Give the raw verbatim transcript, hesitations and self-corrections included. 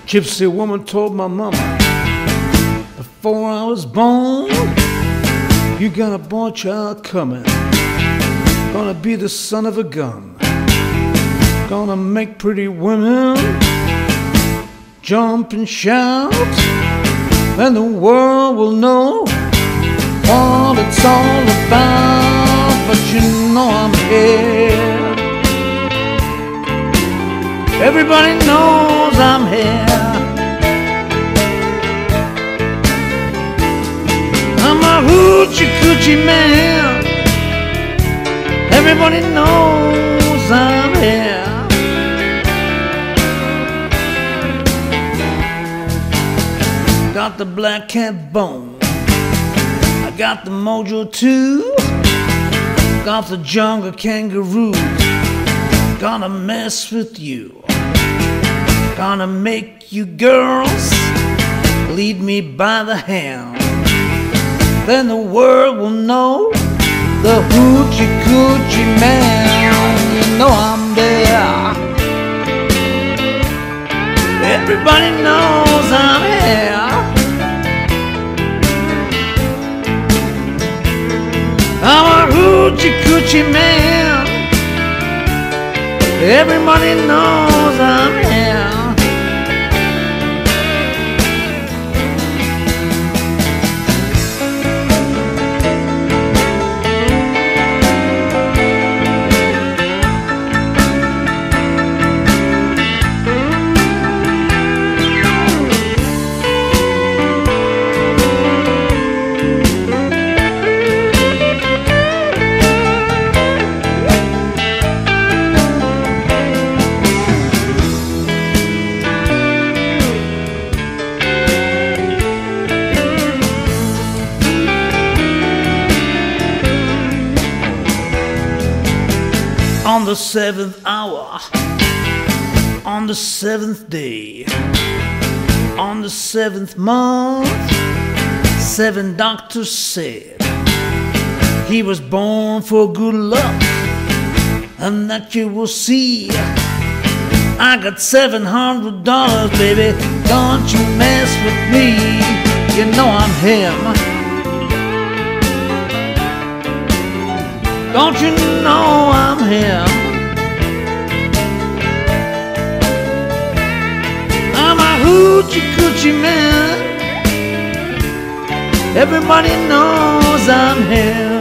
Gypsy woman told my mama before I was born, you got a boy child coming, gonna be the son of a gun, gonna make pretty women jump and shout, and the world will know what it's all about. But you know I'm here, everybody knows I'm here. I'm a hoochie coochie man, everybody knows I'm here. Got the black cat bone, I got the mojo too, got the jungle kangaroo, gonna mess with you, gonna make you girls lead me by the hand. Then the world will know the hoochie coochie man. You know I'm there, everybody knows I'm here. I'm a hoochie coochie man, everybody knows I'm here. On the seventh hour, on the seventh day, on the seventh month, seven doctors said he was born for good luck, and that you will see. I got seven hundred dollars, baby, don't you mess with me. You know I'm him, don't you know I'm him. I'm a hoochie coochie man, everybody knows I'm him.